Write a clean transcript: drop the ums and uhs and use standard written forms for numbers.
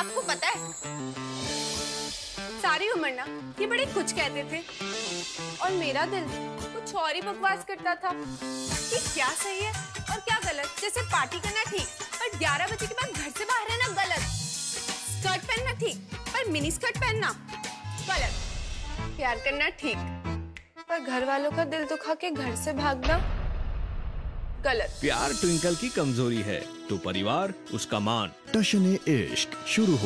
आपको पता है, सारी उम्र ना ये बड़े कुछ कहते थे और मेरा दिल कुछ और ही बकवास करता था कि क्या सही है और क्या गलत। जैसे पार्टी करना ठीक पर 11 बजे के बाद घर से बाहर रहना गलत, स्कर्ट पहनना ठीक पर मिनी स्कर्ट पहनना गलत, प्यार करना ठीक पर घर वालों का दिल दुखा के घर से भागना गलत। प्यार ट्विंकल की कमजोरी है तो परिवार उसका मान। टशन-ए-इश्क शुरू